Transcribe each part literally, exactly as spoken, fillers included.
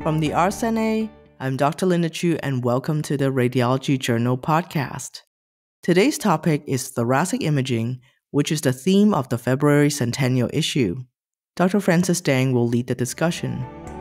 From the R S N A, I'm Doctor Linda Chu, and welcome to the Radiology Journal podcast. Today's topic is thoracic imaging, which is the theme of the February Centennial issue. Doctor Francis Dang will lead the discussion.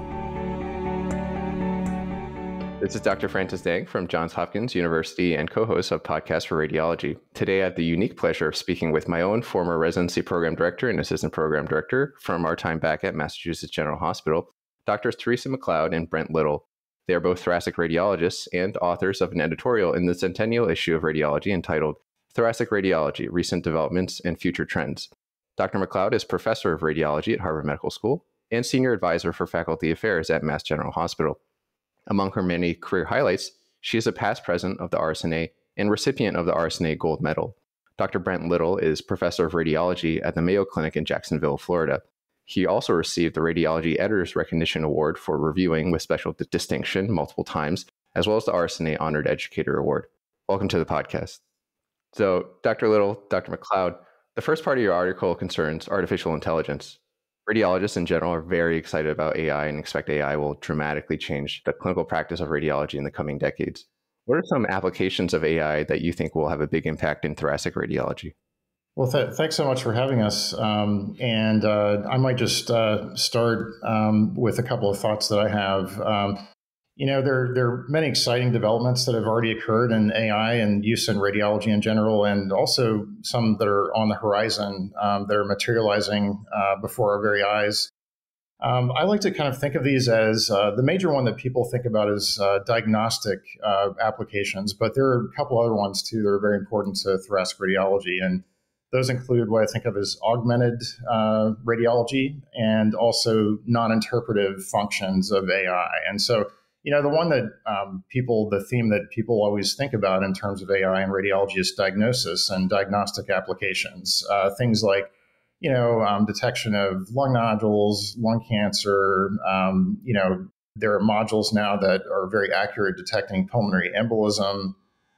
This is Doctor Francis Dang from Johns Hopkins University and co-host of Podcast for Radiology. Today, I have the unique pleasure of speaking with my own former residency program director and assistant program director from our time back at Massachusetts General Hospital, Doctors Teresa McLeod and Brent Little. They are both thoracic radiologists and authors of an editorial in the Centennial issue of Radiology entitled Thoracic Radiology, Recent Developments and Future Trends. Doctor McLeod is professor of radiology at Harvard Medical School and senior advisor for faculty affairs at Mass General Hospital. Among her many career highlights, she is a past president of the R S N A and recipient of the R S N A Gold Medal. Doctor Brent Little is professor of radiology at the Mayo Clinic in Jacksonville, Florida. He also received the Radiology Editors Recognition Award for reviewing with special d- distinction multiple times, as well as the R S N A Honored Educator Award. Welcome to the podcast. So, Doctor Little, Doctor McLeod, the first part of your article concerns artificial intelligence. Radiologists in general are very excited about A I and expect A I will dramatically change the clinical practice of radiology in the coming decades. What are some applications of A I that you think will have a big impact in thoracic radiology? Well, th- thanks so much for having us. Um, and uh, I might just uh, start um, with a couple of thoughts that I have. Um, you know, there, there are many exciting developments that have already occurred in A I and use in radiology in general, and also some that are on the horizon um, that are materializing uh, before our very eyes. Um, I like to kind of think of these as uh, the major one that people think about is uh, diagnostic uh, applications, but there are a couple other ones too that are very important to thoracic radiology. And those include what I think of as augmented uh, radiology and also non-interpretive functions of A I. And so, you know, the one that um, people, the theme that people always think about in terms of A I and radiology is diagnosis and diagnostic applications. Uh, things like, you know, um, detection of lung nodules, lung cancer. Um, you know, there are modules now that are very accurate detecting pulmonary embolism,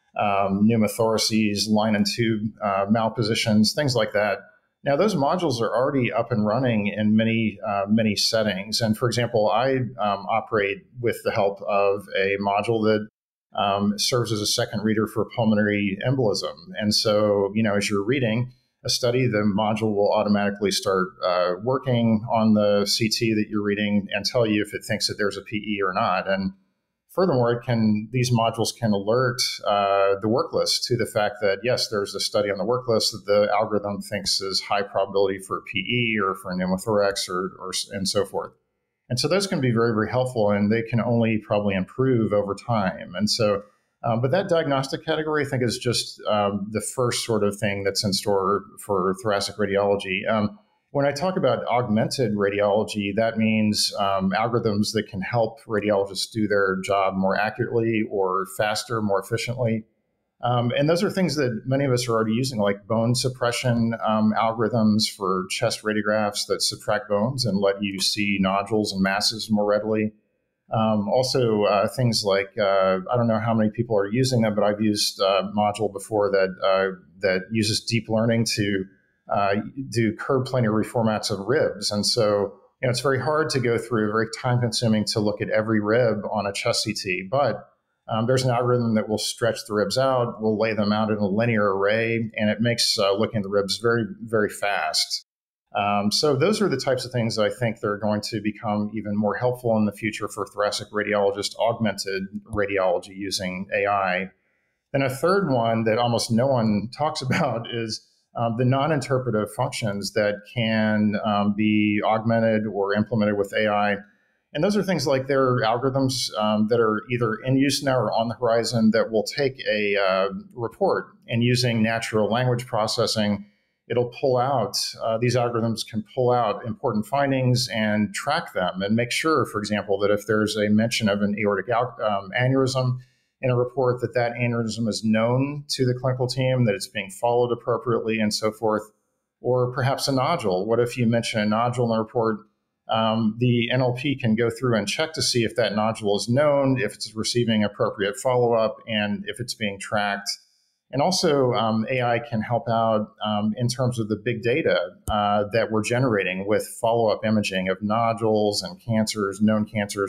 Um, pneumothoraces, line and tube uh, malpositions, things like that. Now, those modules are already up and running in many, uh, many settings. And for example, I um, operate with the help of a module that um, serves as a second reader for pulmonary embolism. And so, you know, as you're reading a study, the module will automatically start uh, working on the C T that you're reading and tell you if it thinks that there's a P E or not. And furthermore, it can, these modules can alert uh, the work list to the fact that, yes, there's a study on the work list that the algorithm thinks is high probability for P E or for pneumothorax or, or and so forth. And so those can be very, very helpful, and they can only probably improve over time. And so, um, but that diagnostic category, I think, is just um, the first sort of thing that's in store for thoracic radiology. Um, When I talk about augmented radiology, that means um, algorithms that can help radiologists do their job more accurately or faster, more efficiently. Um, and those are things that many of us are already using, like bone suppression um, algorithms for chest radiographs that subtract bones and let you see nodules and masses more readily. Um, also, uh, things like, uh, I don't know how many people are using them, but I've used a module before that uh, that uses deep learning to Uh, do curved planar reformats of ribs. And so, you know, it's very hard to go through, very time consuming to look at every rib on a chest C T, but um, there's an algorithm that will stretch the ribs out, will lay them out in a linear array, and it makes uh, looking at the ribs very, very fast. Um, so those are the types of things that I think that are going to become even more helpful in the future for thoracic radiologists, augmented radiology using A I. Then a third one that almost no one talks about is Um, the non-interpretive functions that can um, be augmented or implemented with A I. And those are things like there are algorithms um, that are either in use now or on the horizon that will take a uh, report, and using natural language processing, it'll pull out, uh, these algorithms can pull out important findings and track them and make sure, for example, that if there's a mention of an aortic um, aneurysm in a report, that that aneurysm is known to the clinical team, that it's being followed appropriately and so forth. Or perhaps a nodule. What if you mention a nodule in the report? Um, the N L P can go through and check to see if that nodule is known, if it's receiving appropriate follow-up, and if it's being tracked. And also, um, A I can help out um, in terms of the big data uh, that we're generating with follow-up imaging of nodules and cancers, known cancers.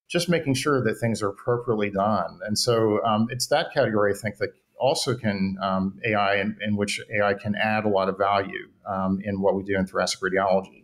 just making sure that things are appropriately done. And so um, it's that category, I think, that also can um, A I, in, in which A I can add a lot of value um, in what we do in thoracic radiology.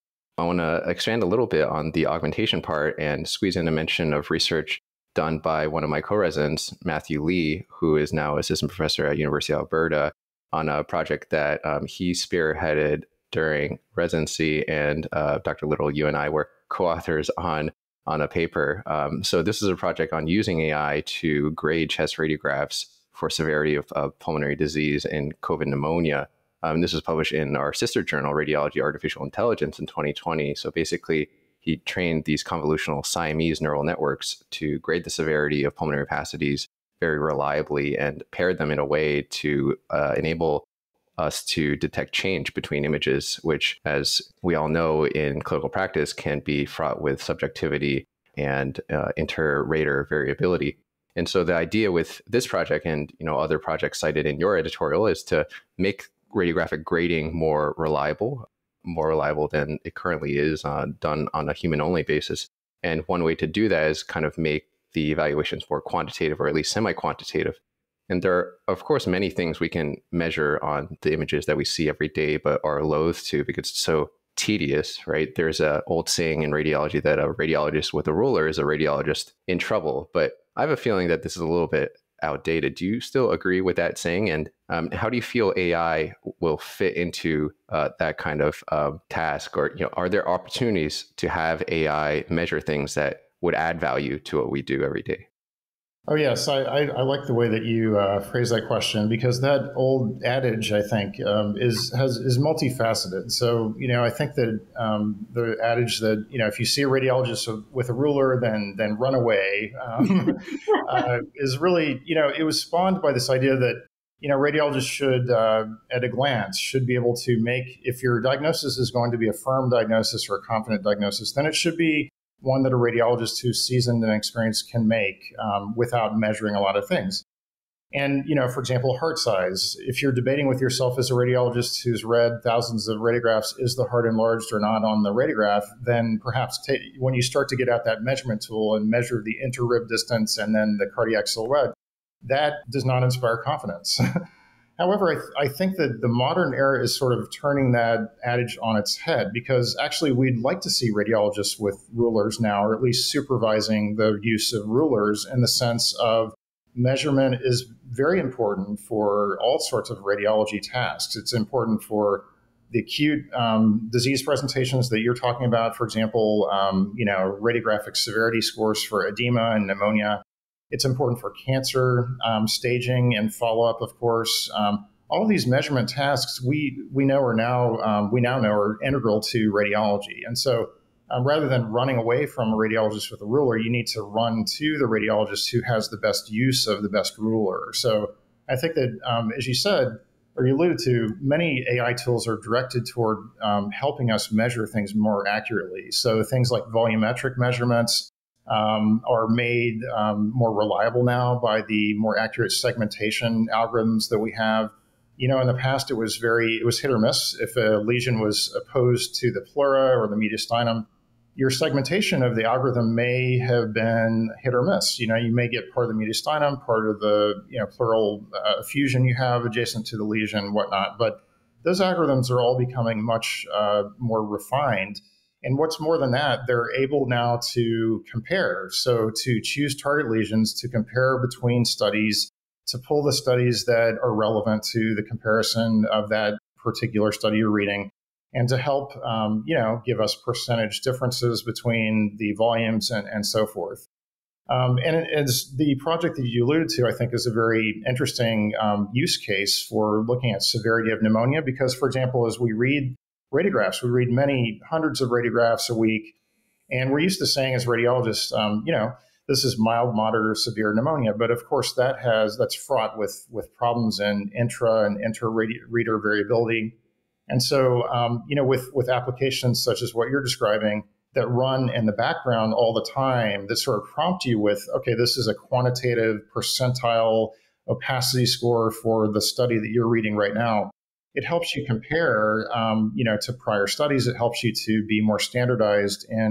I want to expand a little bit on the augmentation part and squeeze in a mention of research done by one of my co-residents, Matthew Lee, who is now assistant professor at University of Alberta, on a project that um, he spearheaded during residency. And uh, Doctor Little, you and I were co-authors on on a paper. Um, so this is a project on using A I to grade chest radiographs for severity of, of pulmonary disease and COVID pneumonia. Um, this was published in our sister journal, Radiology Artificial Intelligence, in twenty twenty. So basically, he trained these convolutional Siamese neural networks to grade the severity of pulmonary opacities very reliably and paired them in a way to uh, enable us to detect change between images, which, as we all know in clinical practice, can be fraught with subjectivity and uh, inter-rater variability. And so the idea with this project and you know other projects cited in your editorial is to make radiographic grading more reliable, more reliable than it currently is uh, done on a human-only basis. And one way to do that is kind of make the evaluations more quantitative or at least semi-quantitative. And there are, of course, many things we can measure on the images that we see every day, but are loath to because it's so tedious, right? There's an old saying in radiology that a radiologist with a ruler is a radiologist in trouble. But I have a feeling that this is a little bit outdated. Do you still agree with that saying? And um, how do you feel A I will fit into uh, that kind of uh, task? Or you know, are there opportunities to have A I measure things that would add value to what we do every day? Oh, yes. I, I, I like the way that you uh, phrase that question, because that old adage, I think, um, is has is multifaceted. So, you know, I think that um, the adage that, you know, if you see a radiologist with a ruler, then then run away um, uh, is really, you know, it was spawned by this idea that, you know, radiologists should, uh, at a glance, should be able to make, if your diagnosis is going to be a firm diagnosis or a confident diagnosis, then it should be one that a radiologist who's seasoned and experienced can make um, without measuring a lot of things. And, you know, for example, heart size. If you're debating with yourself as a radiologist who's read thousands of radiographs, is the heart enlarged or not on the radiograph, then perhaps ta- when you start to get out that measurement tool and measure the inter-rib distance and then the cardiac silhouette, that does not inspire confidence. However, I, th- I think that the modern era is sort of turning that adage on its head, because actually we'd like to see radiologists with rulers now, or at least supervising the use of rulers, in the sense of measurement is very important for all sorts of radiology tasks. It's important for the acute um, disease presentations that you're talking about, for example, um, you know, radiographic severity scores for edema and pneumonia. It's important for cancer um, staging and follow-up, of course. Um, all of these measurement tasks we we know are now um, we now know are integral to radiology. And so, um, rather than running away from a radiologist with a ruler, you need to run to the radiologist who has the best use of the best ruler. So, I think that, um, as you said, or you alluded to, many A I tools are directed toward um, helping us measure things more accurately. So, things like volumetric measurements Um, are made um, more reliable now by the more accurate segmentation algorithms that we have. You know, in the past, it was very, it was hit or miss. If a lesion was opposed to the pleura or the mediastinum, your segmentation of the algorithm may have been hit or miss. You know, you may get part of the mediastinum, part of the, you know, pleural uh, effusion you have adjacent to the lesion, whatnot. But those algorithms are all becoming much uh, more refined. And what's more than that, they're able now to compare. So to choose target lesions, to compare between studies, to pull the studies that are relevant to the comparison of that particular study you're reading, and to help, um, you know, give us percentage differences between the volumes and, and so forth. Um, and it, as the project that you alluded to, I think, is a very interesting um, use case for looking at severity of pneumonia, because, for example, as we read radiographs, we read many hundreds of radiographs a week, and we're used to saying as radiologists, um, you know, this is mild, moderate, or severe pneumonia. But of course, that has that's fraught with with problems in intra and inter-reader variability. And so, um, you know, with with applications such as what you're describing that run in the background all the time, that sort of prompt you with, okay, this is a quantitative percentile opacity score for the study that you're reading right now. It helps you compare, um, you know, to prior studies. It helps you to be more standardized in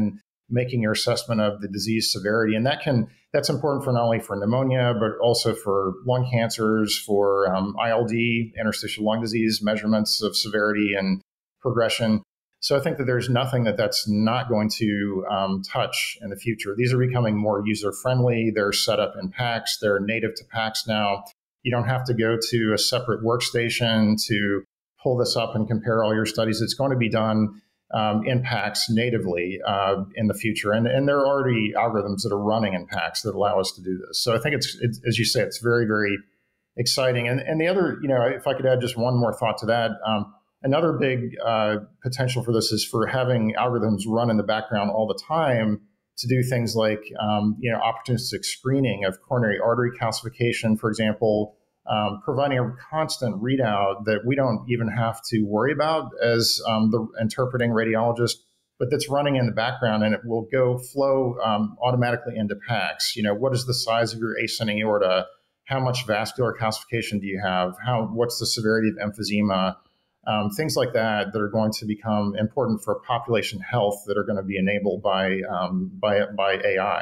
making your assessment of the disease severity. And that can that's important for not only for pneumonia, but also for lung cancers, for um, I L D, interstitial lung disease, measurements of severity and progression. So I think that there's nothing that that's not going to um, touch in the future. These are becoming more user-friendly. They're set up in PACS. They're native to PACS now. You don't have to go to a separate workstation to pull this up and compare all your studies. It's going to be done um, in PACS natively uh, in the future. And, and there are already algorithms that are running in PACS that allow us to do this. So I think it's, it's as you say, it's very, very exciting. And, and the other, you know, if I could add just one more thought to that, um, another big uh, potential for this is for having algorithms run in the background all the time to do things like, um, you know, opportunistic screening of coronary artery calcification, for example, um, providing a constant readout that we don't even have to worry about as um, the interpreting radiologist, but that's running in the background, and it will go flow um, automatically into PACS. You know, what is the size of your ascending aorta? How much vascular calcification do you have? How what's the severity of emphysema? Um, things like that that are going to become important for population health that are going to be enabled by um, by by A I.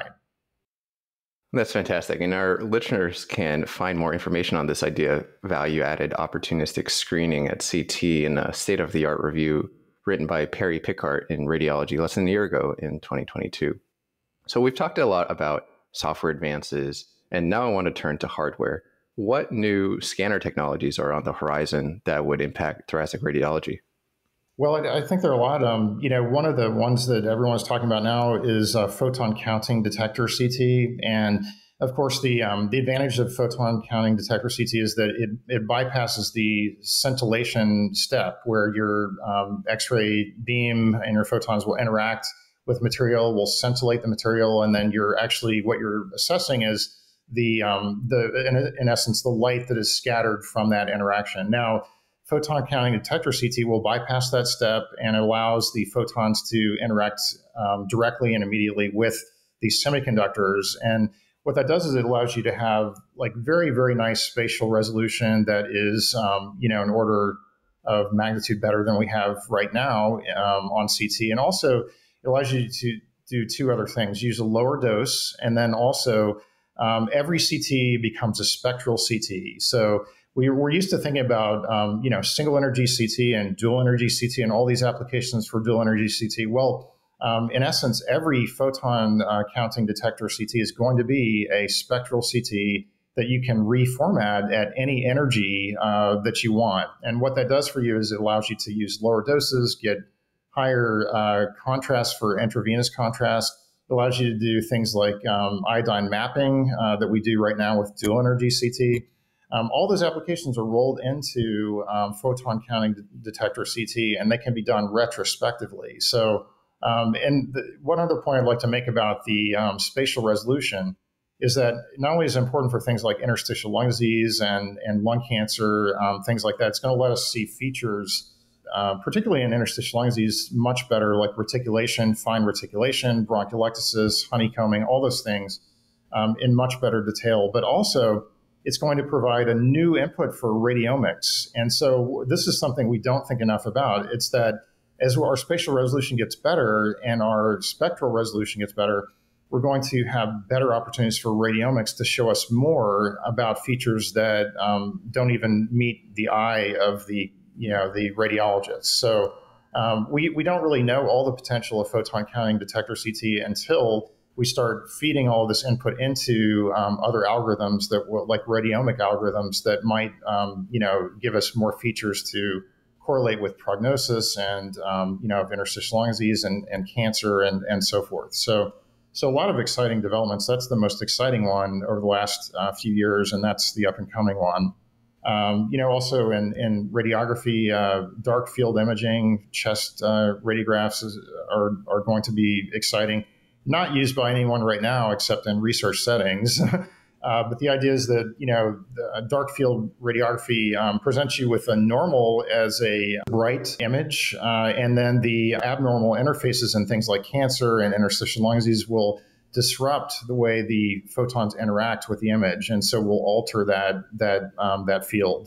That's fantastic. And our listeners can find more information on this idea of value-added opportunistic screening at C T in a state-of-the-art review written by Perry Pickart in Radiology less than a year ago in twenty twenty-two. So we've talked a lot about software advances, and now I want to turn to hardware. What new scanner technologies are on the horizon that would impact thoracic radiology? Well, I, I think there are a lot. Um, you know, one of the ones that everyone's talking about now is uh, photon counting detector C T. And of course, the um, the advantage of photon counting detector C T is that it, it bypasses the scintillation step where your um, X-ray beam and your photons will interact with material, will scintillate the material, and then you're actually, what you're assessing is the um, the in, in essence the light that is scattered from that interaction. Now, photon counting detector C T will bypass that step, and it allows the photons to interact um, directly and immediately with these semiconductors. And what that does is it allows you to have like very, very nice spatial resolution that is um, you know an order of magnitude better than we have right now um, on C T. And also it allows you to do two other things: use a lower dose, and then also um, every C T becomes a spectral C T. So we, we're used to thinking about, um, you know, single energy C T and dual energy C T and all these applications for dual energy C T. Well, um, in essence, every photon uh, counting detector C T is going to be a spectral C T that you can reformat at any energy uh, that you want. And what that does for you is it allows you to use lower doses, get higher uh, contrast for intravenous contrast. It allows you to do things like um, iodine mapping uh, that we do right now with dual energy C T. Um, all those applications are rolled into um, photon counting d- detector C T, and they can be done retrospectively. So, um, and the, one other point I'd like to make about the um, spatial resolution is that not only is it important for things like interstitial lung disease and, and lung cancer, um, things like that, it's going to let us see features, uh, particularly in interstitial lung disease, much better, like reticulation, fine reticulation, bronchiectasis, honeycombing, all those things um, in much better detail. But also, it's going to provide a new input for radiomics. And so this is something we don't think enough about. It's that as our spatial resolution gets better and our spectral resolution gets better, we're going to have better opportunities for radiomics to show us more about features that um, don't even meet the eye of the, you know, the radiologist. So um, we, we don't really know all the potential of photon counting detector C T until we start feeding all this input into um, other algorithms that will, like radiomic algorithms that might, um, you know, give us more features to correlate with prognosis and, um, you know, of interstitial lung disease and, and cancer and, and so forth. So, so a lot of exciting developments. That's the most exciting one over the last uh, few years, and that's the up and coming one. Um, you know, also in, in radiography, uh, dark field imaging, chest uh, radiographs is, are, are going to be exciting. Not used by anyone right now except in research settings. uh, but the idea is that, you know, the dark field radiography um, presents you with a normal as a bright image, uh, and then the abnormal interfaces and things like cancer and interstitial lung disease will disrupt the way the photons interact with the image, and so will alter that that um, that field.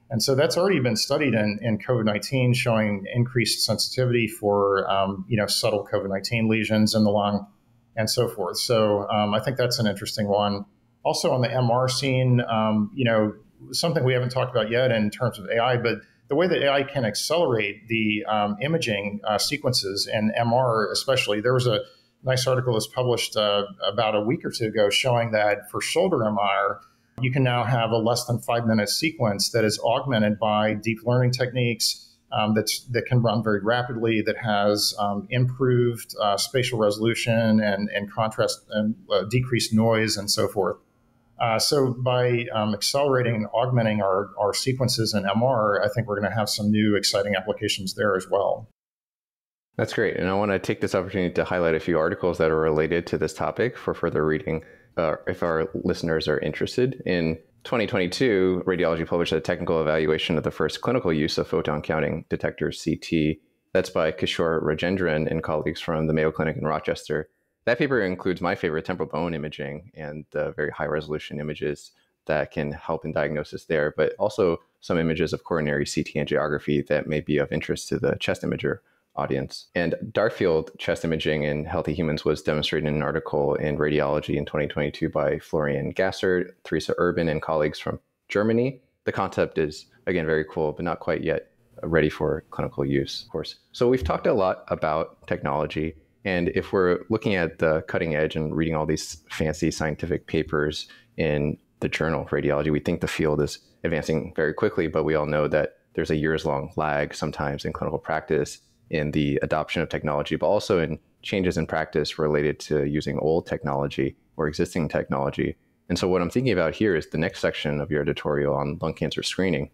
And so that's already been studied in, in COVID nineteen, showing increased sensitivity for, um, you know, subtle COVID nineteen lesions in the lung and so forth. So um, I think that's an interesting one. Also on the M R scene, um, you know, something we haven't talked about yet in terms of A I, but the way that A I can accelerate the um, imaging uh, sequences and M R especially. There was a nice article that was published uh, about a week or two ago showing that for shoulder M R, you can now have a less than five minute sequence that is augmented by deep learning techniques um, that's, that can run very rapidly, that has um, improved uh, spatial resolution and, and contrast and uh, decreased noise and so forth. Uh, so by um, accelerating and augmenting our, our sequences in M R, I think we're going to have some new exciting applications there as well. That's great. And I want to take this opportunity to highlight a few articles that are related to this topic for further reading. Uh, if our listeners are interested. In twenty twenty-two, Radiology published a technical evaluation of the first clinical use of photon counting detector C T. That's by Kishore Rajendran and colleagues from the Mayo Clinic in Rochester. That paper includes my favorite temporal bone imaging and the very high resolution images that can help in diagnosis there, but also some images of coronary C T angiography that may be of interest to the chest imager audience. And dark field chest imaging in healthy humans was demonstrated in an article in Radiology in twenty twenty-two by Florian Gasser, Theresa Urban, and colleagues from Germany. The concept is, again, very cool, but not quite yet ready for clinical use, of course. So we've talked a lot about technology. And if we're looking at the cutting edge and reading all these fancy scientific papers in the journal of radiology, we think the field is advancing very quickly, but we all know that there's a years-long lag sometimes in clinical practice in the adoption of technology, but also in changes in practice related to using old technology or existing technology. And so what I'm thinking about here is the next section of your editorial on lung cancer screening.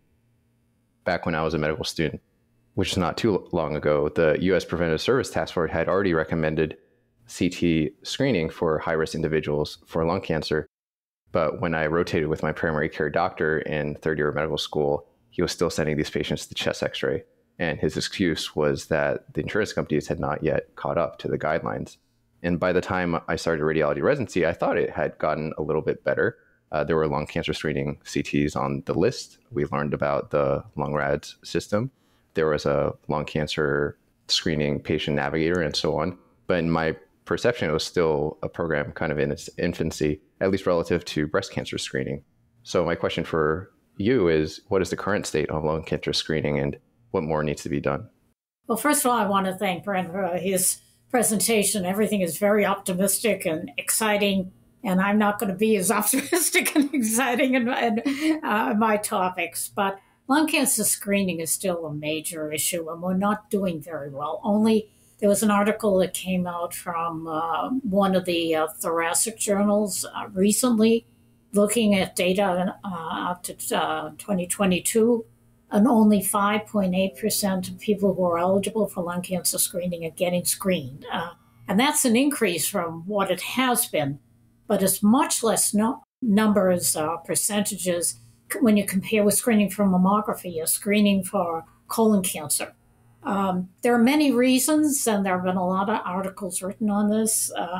Back when I was a medical student, which is not too long ago, the U S Preventive Service Task Force had already recommended C T screening for high-risk individuals for lung cancer. But when I rotated with my primary care doctor in third year of medical school, he was still sending these patients to chest x-ray. And his excuse was that the insurance companies had not yet caught up to the guidelines. And by the time I started radiology residency, I thought it had gotten a little bit better. Uh, there were lung cancer screening C Ts on the list. We learned about the LungRads system. There was a lung cancer screening patient navigator and so on. But in my perception, it was still a program kind of in its infancy, at least relative to breast cancer screening. So my question for you is, what is the current state of lung cancer screening and what more needs to be done? Well, first of all, I want to thank Brent for his presentation. Everything is very optimistic and exciting, and I'm not going to be as optimistic and exciting in my, in, uh, my topics. But lung cancer screening is still a major issue, and we're not doing very well. Only there was an article that came out from uh, one of the uh, thoracic journals uh, recently, looking at data uh, up to uh, twenty twenty-two. And only five point eight percent of people who are eligible for lung cancer screening are getting screened. Uh, and that's an increase from what it has been, but it's much less no- numbers, uh, percentages, when you compare with screening for mammography or screening for colon cancer. Um, there are many reasons, and there have been a lot of articles written on this. Uh,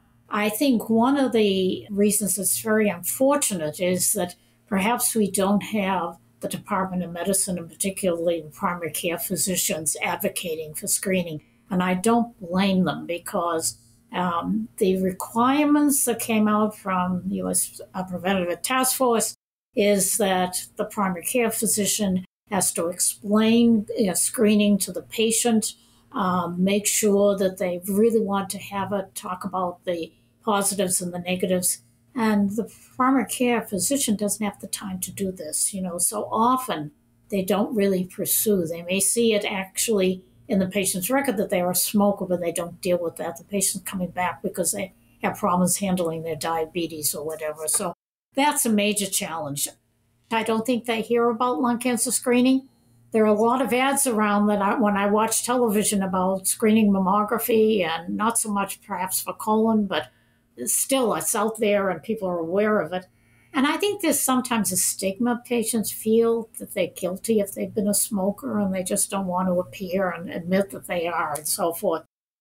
I think one of the reasons that's very unfortunate is that perhaps we don't have the Department of Medicine, and particularly the primary care physicians, advocating for screening. And I don't blame them, because um, the requirements that came out from the U S Preventive Task Force is that the primary care physician has to explain you know, screening to the patient, um, make sure that they really want to have it, talk about the positives and the negatives. And the primary care physician doesn't have the time to do this, you know, so often they don't really pursue. They may see it actually in the patient's record that they are a smoker, but they don't deal with that. The patient's coming back because they have problems handling their diabetes or whatever. So that's a major challenge. I don't think they hear about lung cancer screening. There are a lot of ads around that I, when I watch television about screening mammography, and not so much perhaps for colon, but still it's out there and people are aware of it. And I think there's sometimes a stigma. Patients feel that they're guilty if they've been a smoker, and they just don't want to appear and admit that they are, and so forth.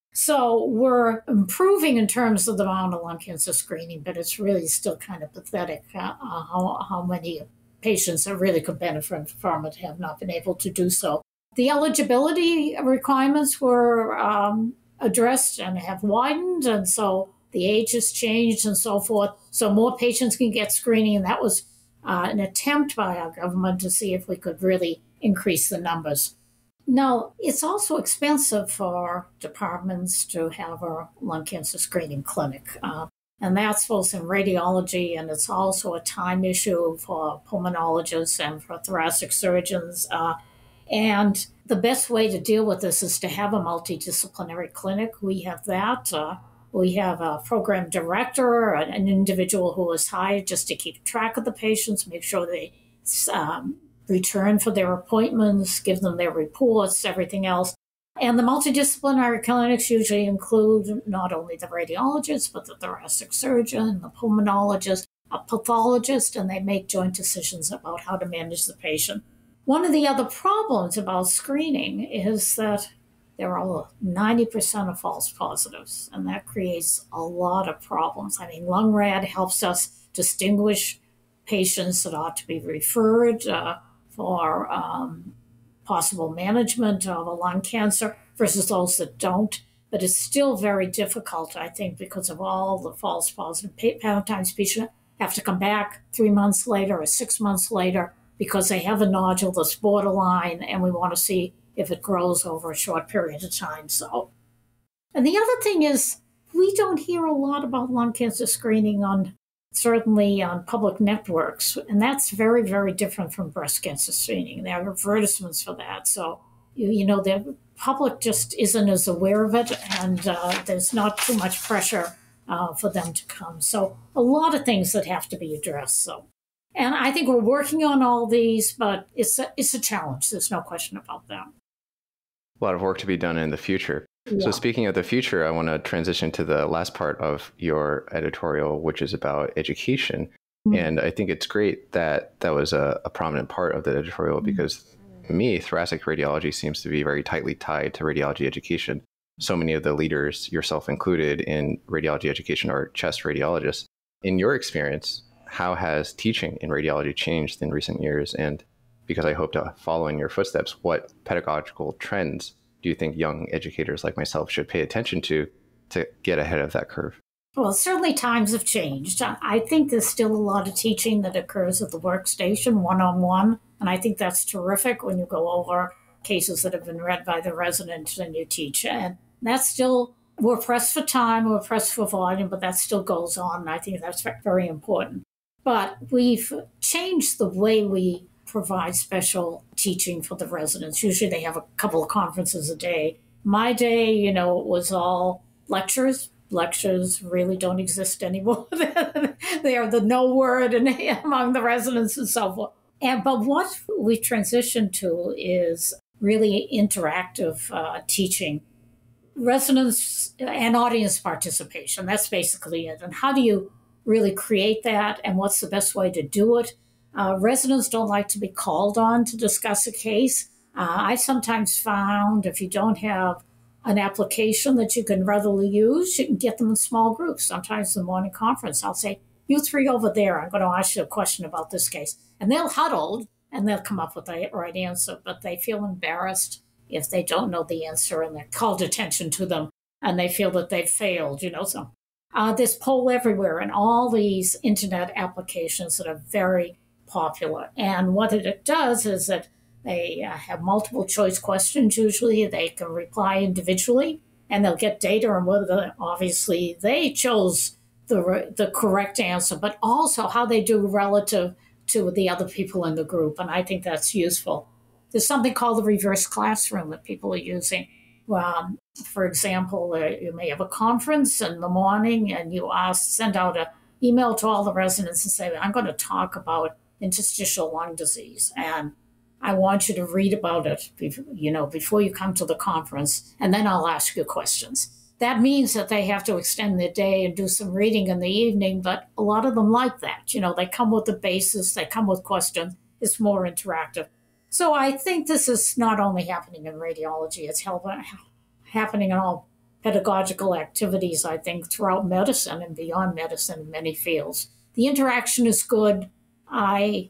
So we're improving in terms of the amount of lung cancer screening, but it's really still kind of pathetic uh, how, how many patients that really could benefit from it have not been able to do so. The eligibility requirements were um, addressed and have widened, and so the age has changed and so forth, so more patients can get screening, and that was uh, an attempt by our government to see if we could really increase the numbers. Now, it's also expensive for departments to have a lung cancer screening clinic, uh, and that's both in radiology, and it's also a time issue for pulmonologists and for thoracic surgeons. Uh, and the best way to deal with this is to have a multidisciplinary clinic. We have that. Uh, we have a program director, an individual who is hired just to keep track of the patients, make sure they um, return for their appointments, give them their reports, everything else. And the multidisciplinary clinics usually include not only the radiologist, but the thoracic surgeon, the pulmonologist, a pathologist, and they make joint decisions about how to manage the patient. One of the other problems about screening is that there are ninety percent of false positives, and that creates a lot of problems. I mean, LungRad helps us distinguish patients that ought to be referred uh, for um, possible management of a lung cancer versus those that don't. But it's still very difficult, I think, because of all the false positive. Sometimes patients have to come back three months later or six months later because they have a nodule that's borderline, and we want to see if it grows over a short period of time. So, and the other thing is, we don't hear a lot about lung cancer screening on, certainly on public networks, and that's very, very different from breast cancer screening. There are advertisements for that. So, you, you know, the public just isn't as aware of it, and uh, there's not too much pressure uh, for them to come. So a lot of things that have to be addressed. So, and I think we're working on all these, but it's a, it's a challenge. There's no question about that. A lot of work to be done in the future. Yeah. So speaking of the future, I want to transition to the last part of your editorial, which is about education. Mm-hmm. And I think it's great that that was a, a prominent part of the editorial, mm-hmm. because to me, thoracic radiology seems to be very tightly tied to radiology education. So many of the leaders, yourself included, in radiology education are chest radiologists. In your experience, how has teaching in radiology changed in recent years? And because I hope to follow in your footsteps, what pedagogical trends do you think young educators like myself should pay attention to to get ahead of that curve? Well, certainly times have changed. I think there's still a lot of teaching that occurs at the workstation, one-on-one, and I think that's terrific when you go over cases that have been read by the resident and you teach. And that's still, we're pressed for time, we're pressed for volume, but that still goes on, and I think that's very important. But we've changed the way we provide special teaching for the residents. Usually they have a couple of conferences a day. My day, you know, was all lectures. Lectures really don't exist anymore. They are the no word and among the residents and so forth. And but what we transitioned to is really interactive uh, teaching. Residents and audience participation, that's basically it. And how do you really create that, and what's the best way to do it? Uh, residents don't like to be called on to discuss a case. Uh, I sometimes found if you don't have an application that you can readily use, you can get them in small groups. Sometimes in the morning conference, I'll say, you three over there, I'm going to ask you a question about this case. And they'll huddle and they'll come up with the right answer, but they feel embarrassed if they don't know the answer and they're called attention to them and they feel that they've failed, you know. So uh, there's poll everywhere and all these internet applications that are very popular. And what it does is that they uh, have multiple choice questions. Usually they can reply individually and they'll get data on whether the, obviously they chose the the correct answer, but also how they do relative to the other people in the group. And I think that's useful. There's something called the reverse classroom that people are using. Um, for example, uh, you may have a conference in the morning and you ask, send out an email to all the residents and say, I'm going to talk about interstitial lung disease, and I want you to read about it, you know, before you come to the conference, and then I'll ask you questions. That means that they have to extend their day and do some reading in the evening, but a lot of them like that. You know, they come with the basis, they come with questions. It's more interactive. So I think this is not only happening in radiology, it's happening in all pedagogical activities, I think, throughout medicine and beyond medicine in many fields. The interaction is good. I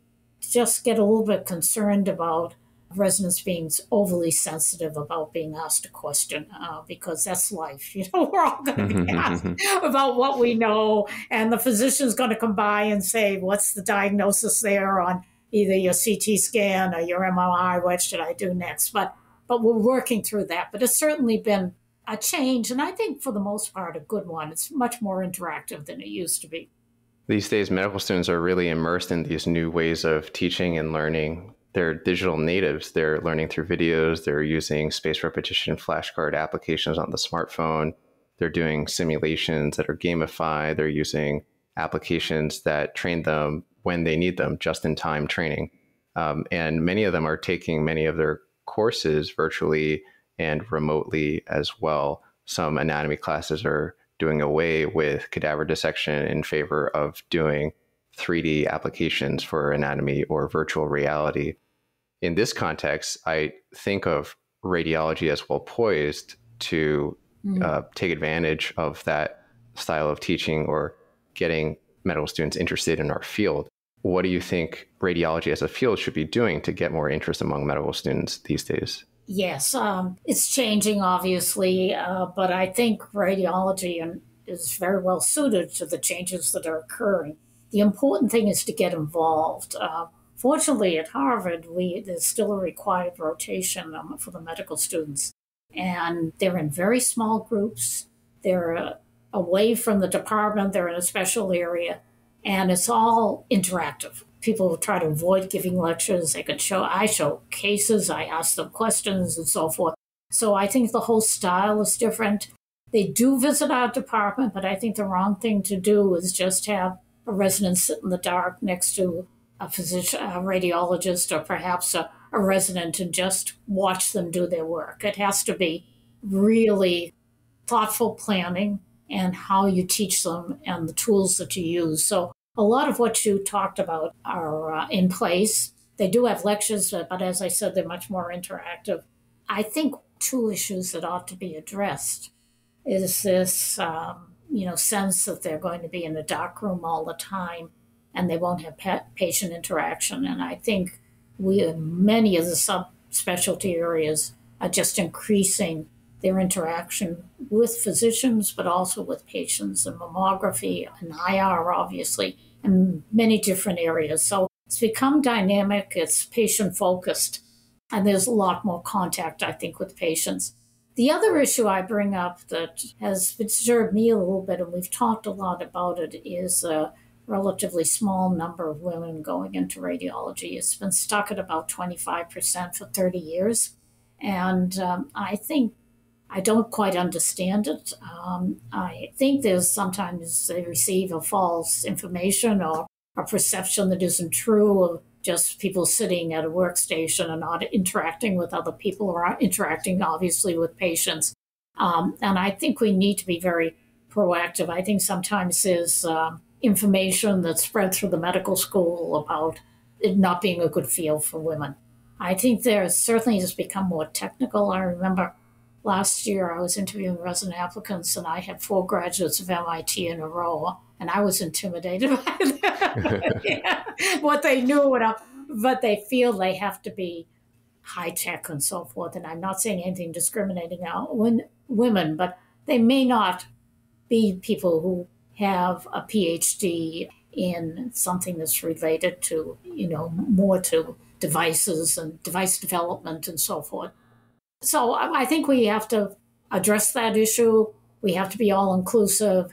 just get a little bit concerned about residents being overly sensitive about being asked a question, uh, because that's life. You know, we're all going to be asked about what we know, and the physician's going to come by and say, what's the diagnosis there on either your C T scan or your M R I? What should I do next? But but we're working through that. But it's certainly been a change, and I think for the most part, a good one. It's much more interactive than it used to be. These days, medical students are really immersed in these new ways of teaching and learning. They're digital natives. They're learning through videos. They're using spaced repetition flashcard applications on the smartphone. They're doing simulations that are gamified. They're using applications that train them when they need them, just-in-time training. Um, and many of them are taking many of their courses virtually and remotely as well. Some anatomy classes are doing away with cadaver dissection in favor of doing three D applications for anatomy or virtual reality. In this context, I think of radiology as well poised to mm. uh, take advantage of that style of teaching or getting medical students interested in our field. What do you think radiology as a field should be doing to get more interest among medical students these days? Yes, um, it's changing, obviously, uh, but I think radiology is very well suited to the changes that are occurring. The important thing is to get involved. Uh, fortunately, at Harvard, we there's still a required rotation um, for the medical students, and they're in very small groups. They're uh, away from the department. They're in a special area, and it's all interactive. People try to avoid giving lectures. They could show, I show cases, I ask them questions and so forth. So I think the whole style is different. They do visit our department, but I think the wrong thing to do is just have a resident sit in the dark next to a physician, a radiologist, or perhaps a, a resident and just watch them do their work. It has to be really thoughtful planning and how you teach them and the tools that you use. So a lot of what you talked about are uh, in place. They do have lectures, but as I said, they're much more interactive. I think two issues that ought to be addressed is this, um, you know, sense that they're going to be in a dark room all the time and they won't have pa- patient interaction. And I think we, in many of the subspecialty areas, are just increasing their interaction with physicians, but also with patients, and mammography and I R, obviously, and many different areas. So it's become dynamic, it's patient-focused, and there's a lot more contact, I think, with patients. The other issue I bring up that has disturbed me a little bit, and we've talked a lot about it, is a relatively small number of women going into radiology. It's been stuck at about twenty-five percent for thirty years. And um, I think I don't quite understand it. Um, I think there's sometimes they receive a false information or a perception that isn't true of just people sitting at a workstation and not interacting with other people or interacting, obviously, with patients. Um, and I think we need to be very proactive. I think sometimes there's uh, information that's spread through the medical school about it not being a good field for women. I think there certainly has become more technical. I remember last year I was interviewing resident applicants and I had four graduates of M I T in a row, and I was intimidated by them. yeah, what they knew, but they feel they have to be high tech and so forth. And I'm not saying anything discriminating out women, but they may not be people who have a P H D in something that's related to, you know, more to devices and device development and so forth. So I think we have to address that issue. We have to be all-inclusive.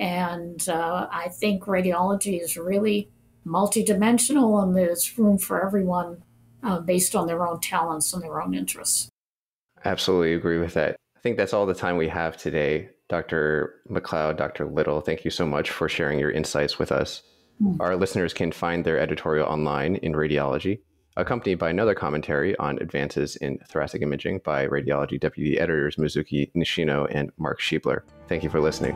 And uh, I think radiology is really multidimensional, and there's room for everyone uh, based on their own talents and their own interests. Absolutely agree with that. I think that's all the time we have today. Doctor McLeod, Doctor Little, thank you so much for sharing your insights with us. Mm. Our listeners can find their editorial online in Radiology, accompanied by another commentary on advances in thoracic imaging by radiology deputy editors Mizuki Nishino and Mark Schiebler. Thank you for listening.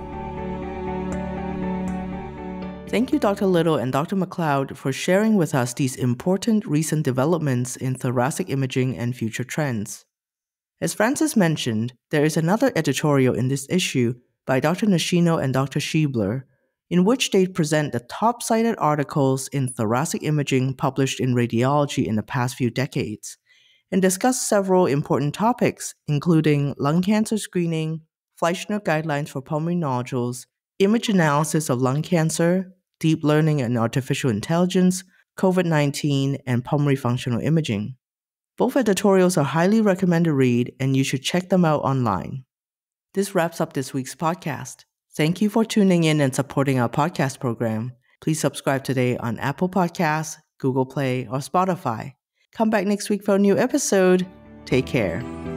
Thank you, Doctor Little and Doctor McLeod, for sharing with us these important recent developments in thoracic imaging and future trends. As Francis mentioned, there is another editorial in this issue by Doctor Nishino and Doctor Schiebler, in which they present the top cited articles in thoracic imaging published in radiology in the past few decades, and discuss several important topics, including lung cancer screening, Fleischner guidelines for pulmonary nodules, image analysis of lung cancer, deep learning and artificial intelligence, COVID nineteen, and pulmonary functional imaging. Both editorials are highly recommended read, and you should check them out online. This wraps up this week's podcast. Thank you for tuning in and supporting our podcast program. Please subscribe today on Apple Podcasts, Google Play, or Spotify. Come back next week for a new episode. Take care.